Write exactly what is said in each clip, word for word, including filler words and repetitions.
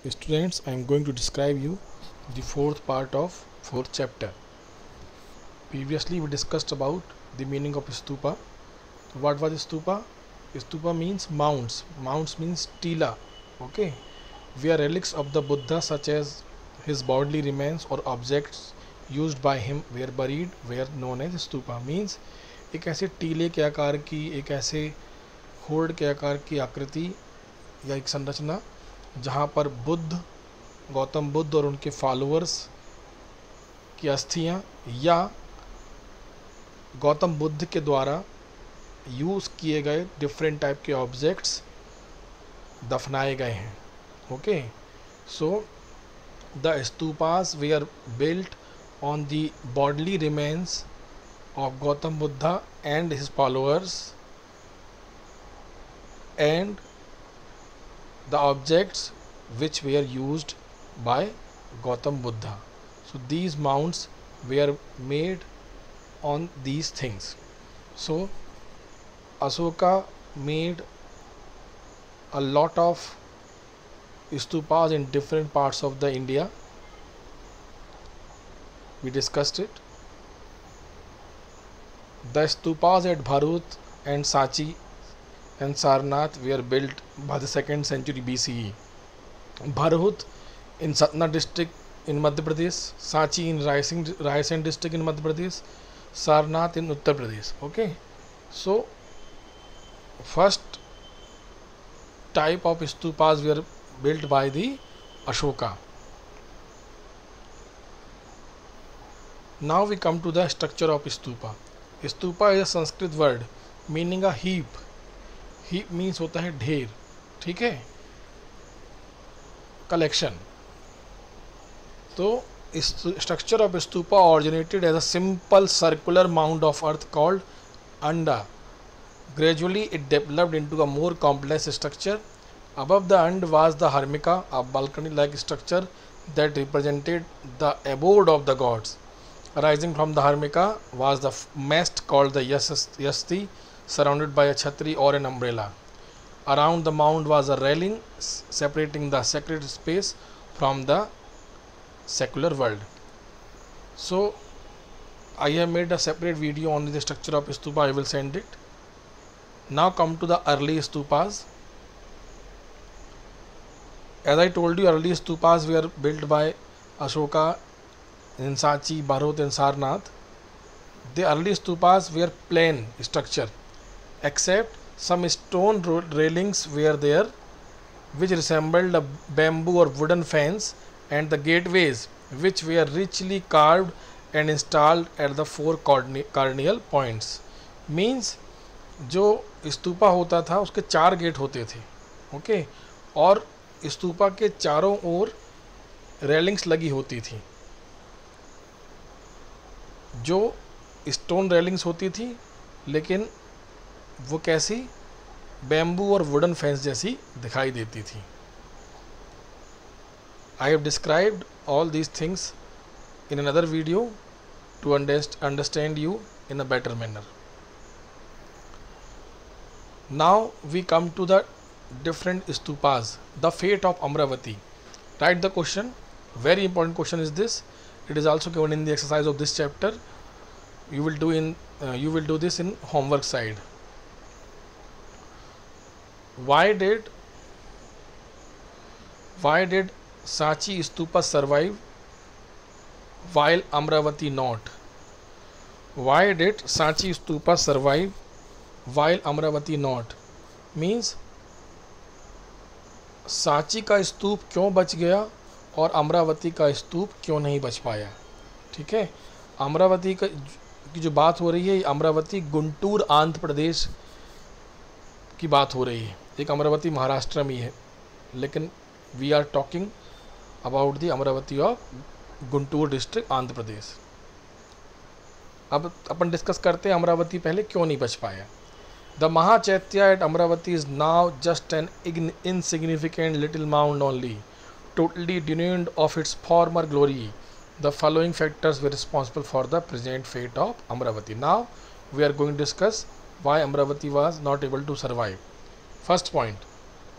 Students, I am going to describe you the fourth part of fourth chapter. Previously we discussed about the meaning of stupa. What was stupa? Stupa means mounds. Mounds means tila. Okay, where relics of the Buddha such as his bodily remains or objects used by him were buried were known as stupa. Means एक ऐसे टीले के आकार की, एक ऐसे होड़ के आकार की आकृति या एक संरचना जहाँ पर बुद्ध, गौतम बुद्ध और उनके फॉलोअर्स की अस्थियाँ या गौतम बुद्ध के द्वारा यूज़ किए गए डिफरेंट टाइप के ऑब्जेक्ट्स दफनाए गए हैं. Okay, so the stupas were built on the bodily remains of Gautam Buddha and his followers and the objects which were used by Gautam Buddha. So these mounds were made on these things. So Ashoka made a lot of stupas in different parts of the India. We discussed it. The stupas at Bharut and Sachi and Sarnath were built by the second century B C E. Bharut in Satna district in Madhya Pradesh, Sachi in Raisin district in Madhya Pradesh, Sarnath in Uttar Pradesh. Okay, so first type of stupas were built by the Ashoka. Now we come to the structure of stupa. Stupa is a Sanskrit word meaning a heap. Heap means होता है ढेर, ठीक है, collection. तो structure of stupa originated as a simple circular mound of earth called anda. Gradually it developed into a more complex structure. Above the anda was the harmika, a balcony like structure that represented the abode of the gods. Arising from the Harmika was the mast called the Yasti, surrounded by a chhatri or an umbrella. Around the mound was a railing separating the sacred space from the secular world. So I have made a separate video on the structure of stupa. I will send it. Now come to the early stupas. As I told you, early stupas were built by Ashoka in Sachi, Bharut and Sarnath. The early stupas were plain structure except some stone railings were there which resembled a bamboo or wooden fence, and the gateways which were richly carved and installed at the four cardinal points. Means जो स्तूपा होता था उसके चार gate होते थे. Okay, और स्तूपा के चारों ओर रेलिंग्स लगी होती थी जो स्टोन रेलिंग्स होती थी, लेकिन वो कैसी, बैम्बू और वुडन फेंस जैसी दिखाई देती थी. I have described all these things in another video to understand you in a better manner. Now we come to the different stupas. The fate of Amaravati. Right the question. Very important question is this. It is also given in the exercise of this chapter. You will do in uh, you will do this in homework side. Why did why did Sachi stupa survive while Amravati not? Why did Sachi stupa survive while Amravati not? Means Sanchi का स्तूप क्यों बच गया और अमरावती का स्तूप क्यों नहीं बच पाया. ठीक है, अमरावती का की जो बात हो रही है, अमरावती गुंटूर आंध्र प्रदेश की बात हो रही है. एक अमरावती महाराष्ट्र में है, लेकिन we are talking about the Amaravati of Guntur district Andhra Pradesh. अब अपन डिस्कस करते हैं अमरावती पहले क्यों नहीं बच पाया. The Mahachaitya at Amravati is now just an insignificant little mound only, totally denuded of its former glory. The following factors were responsible for the present fate of Amravati. Now we are going to discuss why Amravati was not able to survive. First point,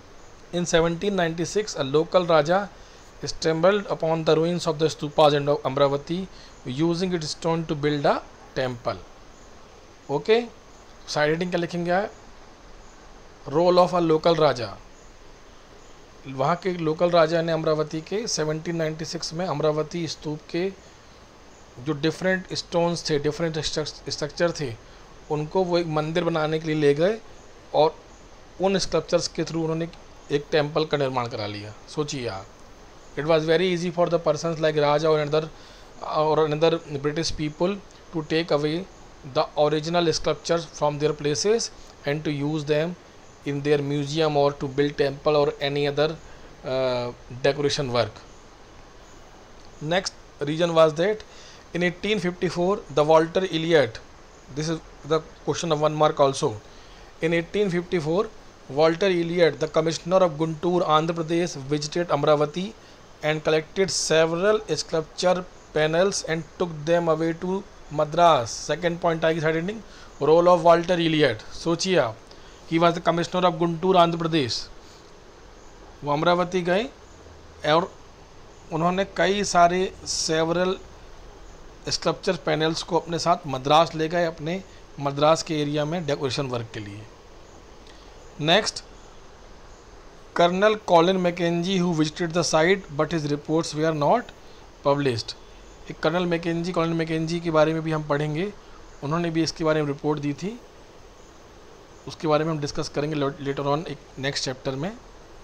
In seventeen ninety-six, a local Raja stumbled upon the ruins of the stupas in Amravati, using its stone to build a temple. Okay, side heading क्या लिखेंगे? Role of a local raja. वहाँ के local राजा ने अमरावती के seventeen ninety six में अमरावती स्तूप के जो डिफरेंट स्टोन्स थे, डिफरेंट स्ट्रक्चर थे, उनको वो एक मंदिर बनाने के लिए ले गए और उन स्कल्पचर्स के थ्रू उन्होंने एक टेम्पल का निर्माण करा लिया. सोचिए आप, it was very easy for the persons like raja और अनदर और another British people to take away the original sculptures from their places and to use them in their museum or to build temple or any other uh, decoration work. Next reason was that in eighteen fifty-four the Walter Elliot, this is the question of one mark also, in eighteen fifty-four Walter Elliot, the commissioner of Guntur, Andhra Pradesh, visited Amravati and collected several sculpture panels and took them away to Madras. Second point आएगी side ending, role of Walter Elliot. सोचिए आप, he was the commissioner of Guntur, Andhra Pradesh. वो अमरावती गए और उन्होंने कई सारे several sculpture panels को अपने साथ मद्रास ले गए, अपने मद्रास के एरिया में डेकोरेशन वर्क के लिए. Next, colonel Colin Mackenzie who visited the site but his reports were not published. एक कर्नल मैकेंजी, कॉलिन मैकेंजी के बारे में भी हम पढ़ेंगे, उन्होंने भी इसके बारे में रिपोर्ट दी थी, उसके बारे में हम डिस्कस करेंगे लेटर ऑन एक नेक्स्ट चैप्टर में.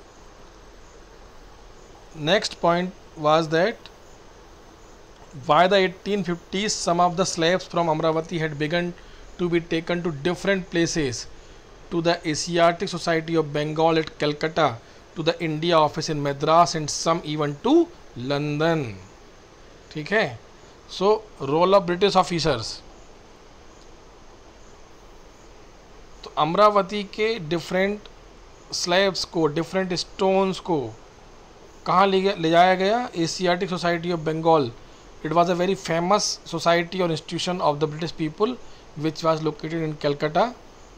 Next point was that by the eighteen fifties some of the slabs from Amaravati had begun to be taken to different places, to the Asiatic Society of Bengal at Calcutta, to the India Office in Madras and some even to London. ठीक है. So role of British officers, तो अमरावती के different slabs को, different stones को कहाँ ले ले जाया गया? Asiatic Society of Bengal. It was a very famous society और institution of the British people which was located in Calcutta.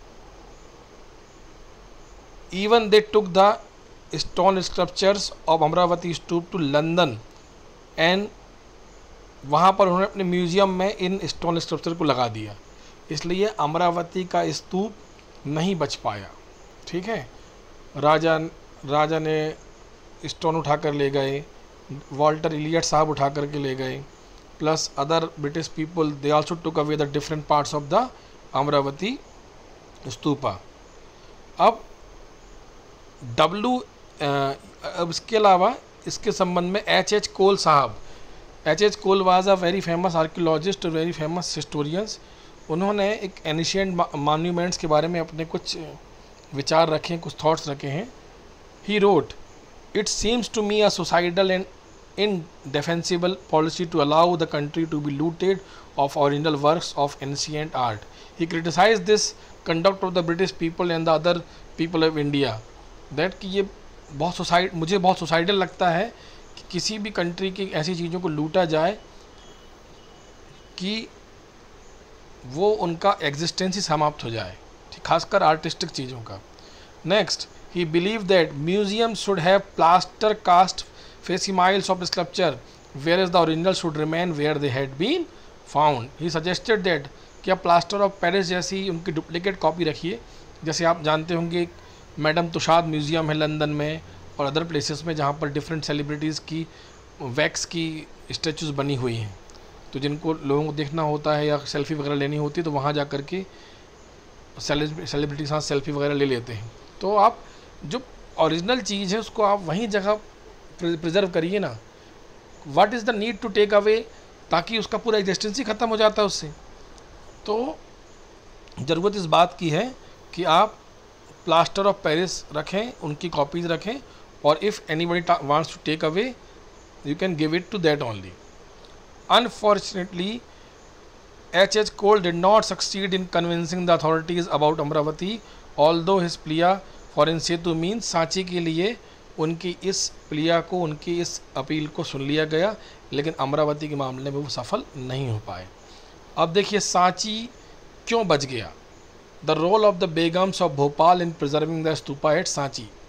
Even they took the stone sculptures of Amaravati stupa to London and वहाँ पर उन्होंने अपने म्यूज़ियम में इन स्टोन स्कल्पचर को लगा दिया. इसलिए अमरावती का स्तूप नहीं बच पाया. ठीक है. राजा राजा ने स्टोन उठा कर ले गए, वॉल्टर इलियट साहब उठा कर के ले गए, plus other British people they also took away the different parts of the Amaravati stupa. अब डब्ल्यू अब इसके अलावा इसके संबंध में H H Cole sahab, H H Cole was a very famous archaeologist, very famous historians. उन्होंने एक एनिशियंट मॉन्यूमेंट्स के बारे में अपने कुछ विचार रखे, कुछ थॉट्स रखे हैं. He wrote, it seems to me a suicidal and indefensible policy to allow the country to be looted of original works of ancient art. He criticized this conduct of the British people and the other people of India. That कि ये बहुत suicide मुझे बहुत suicidal लगता है कि किसी भी कंट्री की ऐसी चीज़ों को लूटा जाए कि वो उनका एग्जिस्टेंस ही समाप्त हो जाए, खासकर आर्टिस्टिक चीज़ों का. Next, he believed that museums should have plaster cast facsimiles of sculpture, whereas the original should remain where they had been found. He suggested that कि आप प्लास्टर ऑफ पेरिस जैसी उनकी डुप्लीकेट कॉपी रखिए. जैसे आप जानते होंगे मैडम तुषाद म्यूज़ियम है लंदन में और अदर प्लेसेस में जहाँ पर डिफरेंट सेलिब्रिटीज़ की वैक्स की स्टैचूज़ बनी हुई हैं. तो जिनको लोगों को देखना होता है या सेल्फ़ी वगैरह लेनी होती है तो वहाँ जा कर के सेलिब्रिटी के साथ सेल्फ़ी वगैरह ले लेते हैं. तो आप जो ओरिजिनल चीज़ है उसको आप वहीं जगह प्रिजर्व करिए ना. What is the need to take away, ताकि उसका पूरा एग्जिस्टेंस ही ख़त्म हो जाता है उससे. तो ज़रूरत इस बात की है कि आप प्लास्टर ऑफ पेरिस रखें, उनकी कॉपीज़ रखें, और if anybody wants to take away you can give it to that only. Unfortunately H H Cole did not succeed in convincing the authorities about Amaravati, although his plea for in situ means Sanchi के लिए उनकी इस plea को, उनकी इस appeal को सुन लिया गया, लेकिन अमरावती के मामले में वो सफल नहीं हो पाए. अब देखिए सांची क्यों बच गया. The role of the begums of Bhopal in preserving the stupa at Sanchi,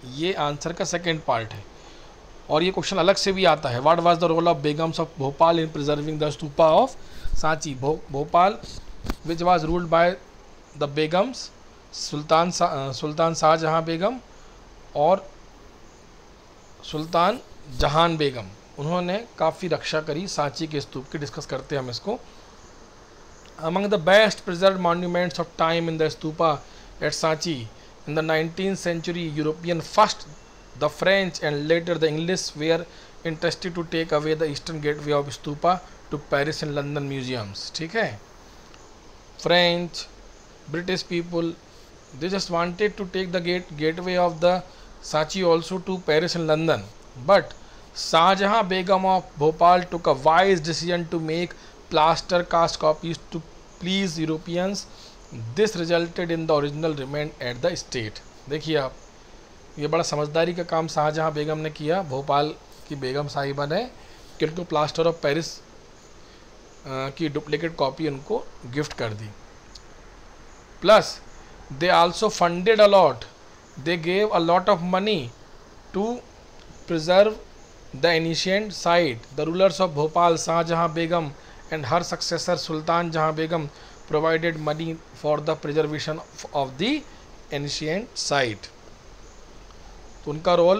ये आंसर का सेकेंड पार्ट है। और ये क्वेश्चन अलग से भी आता है, what was the role of begums of Bhopal in preserving the stupa of Sanchi. Bho Bhopal which was ruled by the begums, Sultan Sultan Shahjahan Begum और सुल्तान जहान बेगम, उन्होंने काफ़ी रक्षा करी सांची के स्तूप की। डिस्कस करते हैं हम इसको। Among the best preserve monuments of time in the stupa at Sanchi in the nineteen century, European first the French and later the English were interested to take away the eastern gateway of stupa to Paris and London museums. ठीक है, French, British people, they just wanted to take the gate gateway of the Sanchi also to Paris and London, but Shahjahan Begum of Bhopal took a wise decision to make plaster cast copies to please Europeans. This resulted in the original remained at the state. देखिए आप, ये बड़ा समझदारी का काम शाहजहां बेगम ने किया। भोपाल की बेगम साहिबा ने कि उनको प्लास्टर ऑफ पेरिस की डुप्लीकेट कॉपी उनको गिफ्ट कर दी। Plus they also funded a lot, they gave a lot of money to preserve the ancient site. The rulers of Bhopal, Shahjahan Begum and her successor Sultan Jahan Begum provided money for the preservation of the ancient site. तो उनका role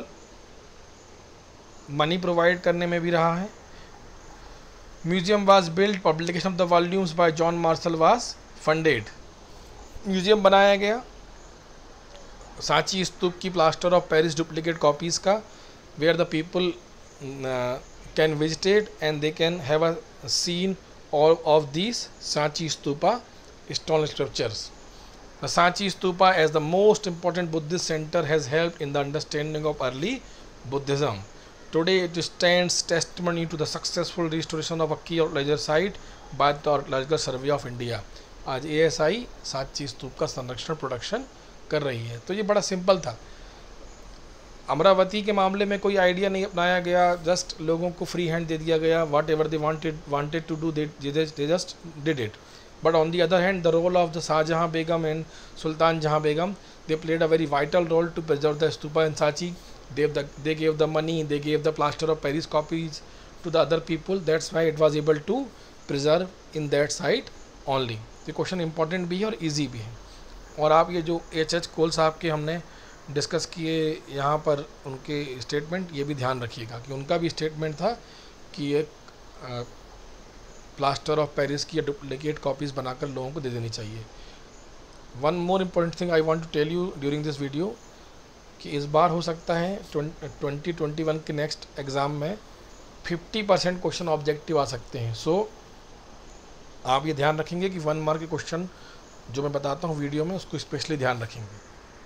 money provide करने में भी रहा है। Museum was build, publication of the volumes by John Marshall was funded. Museum बनाया गया सांची स्तूप की plaster of Paris duplicate copies का, where the people can visited and they can have a seen all of these Sanchi stupa stone structures. The Sanchi Stupa as the most important Buddhist center has helped in the understanding of early Buddhism. Today it stands testimony to the successful restoration of a key archaeological site by the Archaeological Survey of India. आज A S I Sanchi स्तूप का संरक्षण production कर रही है। तो ये बड़ा सिंपल था। अमरावती के मामले में कोई आइडिया नहीं अपनाया गया, जस्ट लोगों को फ्री हैंड दे दिया गया, whatever they wanted wanted to do they just did it. But on the other hand, the role of the Shahjahan Begum and Sultan Jahan Begum, they played a very vital role to preserve the stupa in Sanchi. They, the, they gave the money, they gave the plaster of Paris copies to the other people. That's why it was able to preserve in that site only. The question important भी है और easy भी है। और आप ये जो H H Cole साहब के हमने डिस्कस किए यहाँ पर उनके स्टेटमेंट, ये भी ध्यान रखिएगा कि उनका भी स्टेटमेंट था कि एक प्लास्टर ऑफ पेरिस की डुप्लीकेट कॉपीज़ बनाकर लोगों को दे देनी चाहिए। One more important thing I want to tell you during this video कि इस बार हो सकता है ट्वेंटी ट्वेंटी वन के नेक्स्ट एग्ज़ाम में फिफ्टी परसेंट क्वेश्चन ऑब्जेक्टिव आ सकते हैं। सो so, आप ये ध्यान रखेंगे कि वन मार्क के क्वेश्चन जो मैं बताता हूँ वीडियो में उसको स्पेशली ध्यान रखेंगे।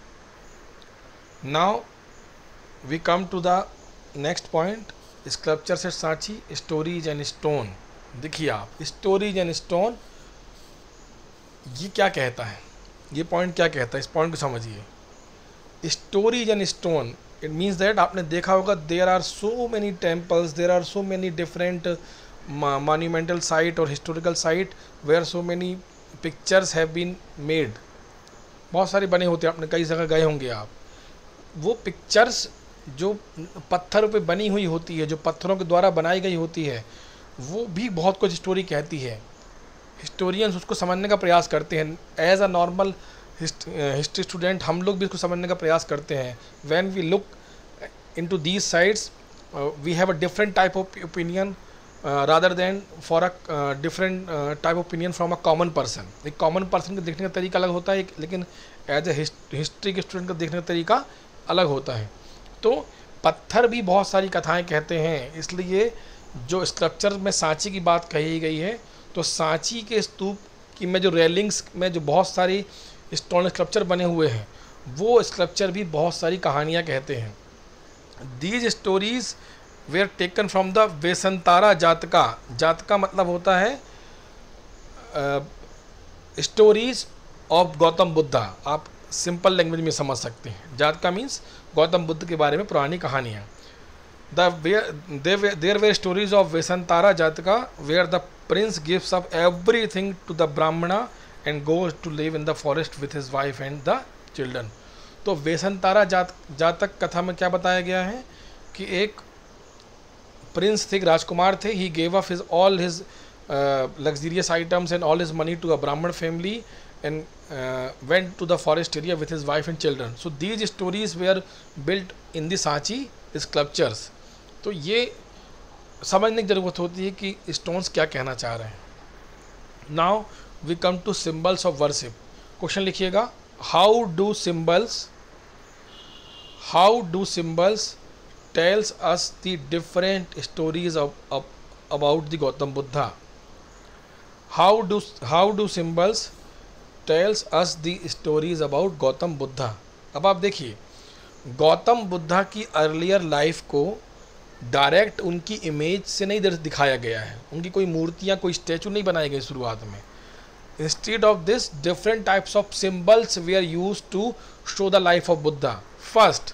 Now we come to the next point, sculptures at Sanchi, stories and stone. देखिए आप, स्टोरीज एंड स्टोन ये क्या कहता है, ये पॉइंट क्या कहता है, इस पॉइंट को समझिए। Stories and stone, it means that आपने देखा होगा there are so many temples, there are so many different monumental site और historical site where so many pictures have been made. बहुत सारे बने होते हैं, आपने कई जगह गए होंगे आप। वो पिक्चर्स जो पत्थरों पे बनी हुई होती है, जो पत्थरों के द्वारा बनाई गई होती है, वो भी बहुत कुछ स्टोरी कहती है। हिस्टोरियंस उसको समझने का प्रयास करते हैं। As a normal history student हम लोग भी इसको समझने का प्रयास करते हैं। When we look into these sides we have a different type of opinion rather than for a different type of opinion from a common person. एक कॉमन पर्सन का देखने का तरीका अलग होता है, लेकिन एज ए हिस्ट्री के स्टूडेंट का देखने का तरीका अलग होता है। तो पत्थर भी बहुत सारी कथाएँ कहते हैं, इसलिए जो स्कल्पचर में सांची की बात कही गई है, तो सांची के स्तूप की में जो रेलिंग्स में जो बहुत सारी स्टोन स्कल्पचर बने हुए हैं, वो स्कल्पचर भी बहुत सारी कहानियाँ कहते हैं। These stories were taken from the Vessantara Jataka. Jataka मतलब होता है स्टोरीज ऑफ गौतम बुद्धा। आप सिंपल लैंग्वेज में समझ सकते हैं। जातका मीन्स गौतम बुद्ध के बारे में पुरानी कहानियाँ। The where they were there were stories of Vesantara Jataka where the prince gives up everything to the Brahmana and goes to live in the forest with his wife and the children. तो वेसंतारा जात जातक कथा में क्या बताया गया है कि एक प्रिंस थे, राजकुमार थे, he gave up his all his luxurious items and all his money to a Brahmin family and uh, went to the forest area with his wife and children. So these stories were built in the Sanchi sculptures. तो ये समझने की ज़रूरत होती है कि stones क्या कहना चाह रहे हैं. Now we come to symbols of worship. Question लिखिएगा, how do symbols how do symbols tells us the different stories of about the Gautam Buddha. How do how do symbols tells us the stories about Gautam Buddha. अब आप देखिए, गौतम बुद्धा की earlier life को direct उनकी image से नहीं दिखाया गया है, उनकी कोई मूर्तियाँ, कोई स्टैचू नहीं बनाई गई शुरुआत में. Instead of this different types of symbols we are use to show the life of Buddha. First,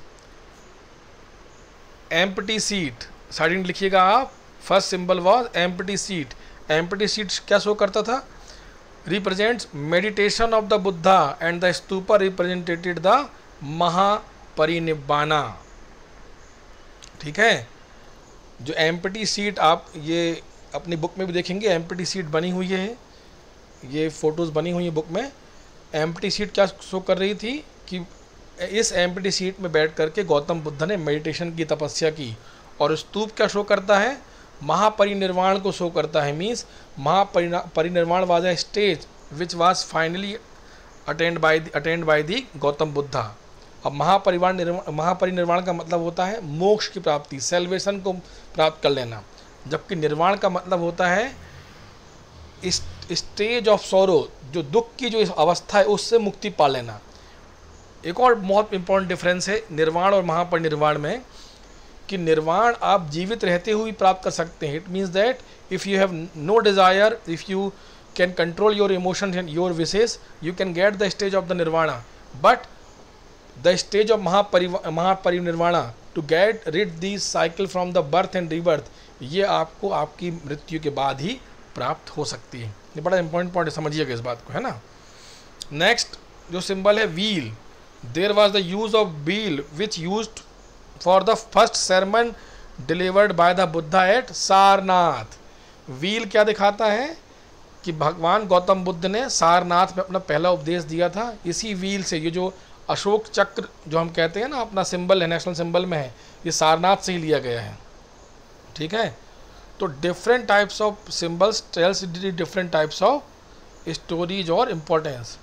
empty seat. Side लिखिएगा आप. First symbol was empty seat. Empty seat क्या शो करता था? represents meditation of the Buddha and the stupa represented the महापरिनिब्बाना. ठीक है, जो empty seat आप ये अपनी बुक में भी देखेंगे, एम्प्टी सीट बनी हुई है, ये फोटोज़ बनी हुई है बुक में. एम्प्टी सीट क्या शो कर रही थी कि इस एम्प्टी सीट में बैठ करके गौतम बुद्ध ने मेडिटेशन की, तपस्या की. और स्तूप क्या शो करता है? महापरिनिर्वाण को शो करता है. Means mahaparinirvana was a stage which was finally attend by attend by the Gautam Buddha. अब महापरिवार महापरिनिर्वाण का मतलब होता है मोक्ष की प्राप्ति, सेल्वेशन को प्राप्त कर लेना, जबकि निर्वाण का मतलब होता है इस स्टेज ऑफ सॉरो, जो दुख की जो अवस्था है उससे मुक्ति पा लेना. एक और बहुत इंपॉर्टेंट डिफरेंस है निर्वाण और महापरिनिर्वाण में, कि निर्वाण आप जीवित रहते हुए प्राप्त कर सकते हैं. It means that if you have no desire, if you can control your emotions and your wishes, you can get the stage of the nirvana. But the stage of महापरिवा mahaparinirvana to get rid the cycle from the birth and rebirth, ये आपको आपकी मृत्यु के बाद ही प्राप्त हो सकती है. ये बड़ा इंपॉर्टेंट पॉइंट समझिएगा इस बात को, है ना. नेक्स्ट जो सिंबल है wheel. There was the use of wheel which used for the first sermon delivered by the Buddha at Sarnath. Wheel क्या दिखाता है कि भगवान गौतम बुद्ध ने सारनाथ में अपना पहला उपदेश दिया था. इसी व्हील से, ये जो अशोक चक्र जो हम कहते हैं ना अपना सिंबल है, नेशनल सिंबल में है, ये सारनाथ से ही लिया गया है. ठीक है, तो different types of symbols tells different types of stories और इम्पोर्टेंस.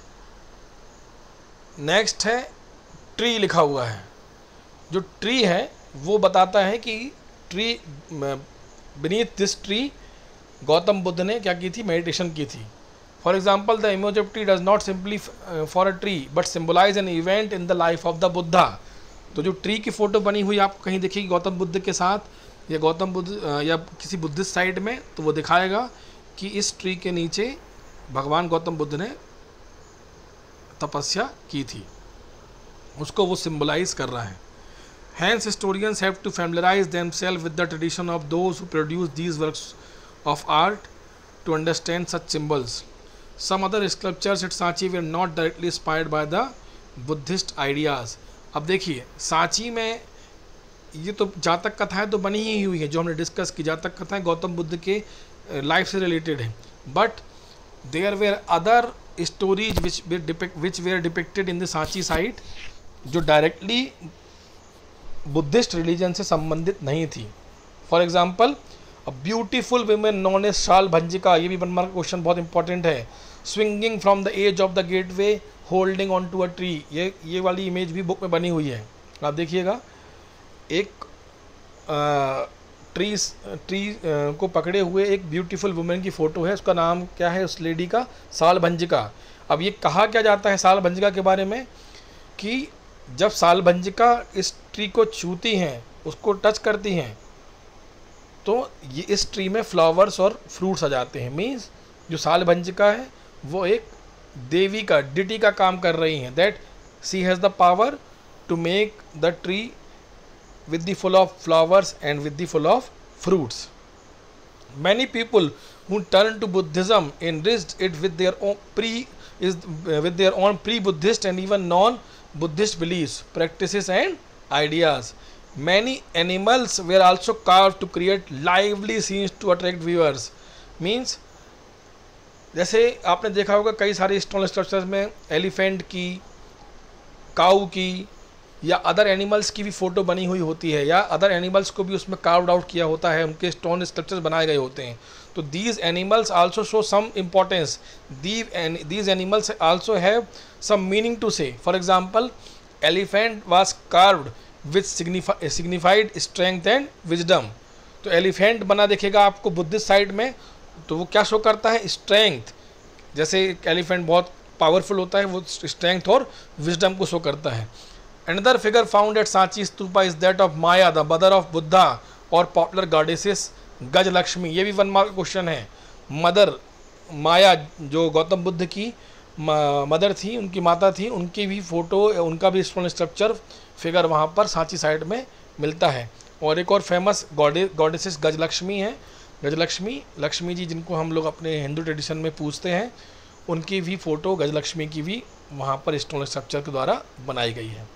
नेक्स्ट है ट्री लिखा हुआ है. जो ट्री है वो बताता है कि tree beneath this tree Gautam Buddha ने क्या की थी? मेडिटेशन की थी. For example the image of tree does not simply for a tree but symbolise an event in the life of the Buddha. तो जो ट्री की फ़ोटो बनी हुई आप कहीं देखिएगी गौतम बुद्ध के साथ या गौतम बुद्ध या किसी बुद्धिस्ट साइड में, तो वो दिखाएगा कि इस ट्री के नीचे भगवान गौतम बुद्ध ने तपस्या की थी, उसको वो सिम्बलाइज कर रहा है. Hence, historians have to familiarize themselves with the tradition of those who produce these works of art to understand such symbols. Some other sculptures at Sanchi were not directly inspired by the Buddhist ideas. अब देखिए, सांची में ये तो जातक कथाएं तो बनी ही हुई है, जो हमने डिस्कस की. जातक कथाएं गौतम बुद्ध के लाइफ से रिलेटेड हैं. But there were other stories which which were depicted in the Sanchi site, जो डायरेक्टली बुद्धिस्ट रिलीजन से संबंधित नहीं थी. For example a beautiful women known as shalabhanjika. ये भी वन मार्क क्वेश्चन बहुत इंपॉर्टेंट है. Swinging from the edge of the gateway holding on to a tree. ये ये वाली इमेज भी बुक में बनी हुई है, आप देखिएगा. एक ट्री ट्री को पकड़े हुए एक ब्यूटीफुल वुमेन की फ़ोटो है. उसका नाम क्या है उस लेडी का? शाल भंजिका. अब ये कहा क्या जाता है शाल भंजिका के बारे में कि जब शाल भंजिका इस ट्री को छूती हैं, उसको टच करती हैं, तो ये इस ट्री में फ्लावर्स और फ्रूट्स आ जाते हैं. मीन्स जो शाल भंजिका है वो एक देवी का, डिटी का काम कर रही हैं. That she has the power to make the tree with the full of flowers and with the full of fruits. Many people who turn to Buddhism enriched it with their own pre is uh, with their own pre-Buddhist and even non Buddhist beliefs, practices and ideas. Many animals were also carved to create lively scenes to attract viewers. Means जैसे आपने देखा होगा कई सारे stone structures में elephant की, काऊ की या अदर एनिमल्स की भी फ़ोटो बनी हुई होती है, या अदर एनिमल्स को भी उसमें कार्व्ड आउट किया होता है, उनके स्टोन स्ट्रक्चर्स बनाए गए होते हैं. तो these animals also show some importance. These animals also have some meaning to say. For example, elephant was carved with signified strength and wisdom. तो एलिफेंट बना दिखेगा आपको बुद्धिस्ट साइड में, तो वो क्या शो करता है? स्ट्रेंथ. जैसे एलिफेंट बहुत पावरफुल होता है, वो स्ट्रेंथ और विजडम को शो करता है. Another figure found at Sanchi Stupa is that of Maya, the mother of Buddha, और पॉपुलर गॉडेसेस गज लक्ष्मी. ये भी वन मार्क क्वेश्चन है. मदर माया जो गौतम बुद्ध की मदर थी, उनकी माता थी, उनकी भी फ़ोटो, उनका भी स्टोन स्ट्रक्चर फिगर वहाँ पर सांची साइड में मिलता है. और एक और फेमस गॉडे गॉडेसेस गजलक्ष्मी है. गजलक्ष्मी, लक्ष्मी जी जिनको हम लोग अपने हिंदू ट्रेडिशन में पूजते हैं, उनकी भी फ़ोटो गजलक्ष्मी की भी वहाँ पर स्टोन स्ट्रक्चर के द्वारा बनाई गई है.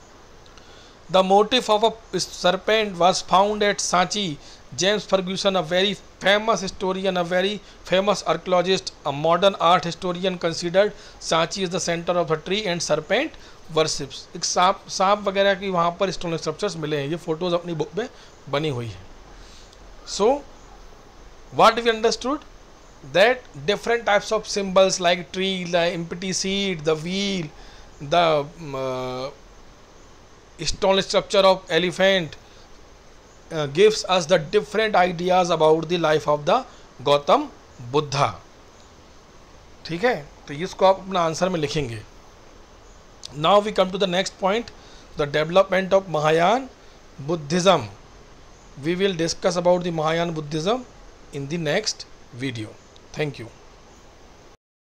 The motif of a serpent was found at Sanchi. James Ferguson, a very famous historian, a very famous archaeologist, a modern art historian, considered Sanchi is the center of the tree and serpent worships. एक सांप सांप वगैरह की वहाँ पर stone structures मिले हैं. ये फोटोज़ अपनी बुक में बनी हुई है. So, what we understood? That different types of symbols like tree, like empty seed, the wheel, the uh, stone structure of elephant uh, gives us the different ideas about the life of the Gautam Buddha. ठीक है, तो इसको आप अपना answer में लिखेंगे. Now we come to the next point, the development of Mahayana Buddhism. We will discuss about the Mahayana Buddhism in the next video. Thank you.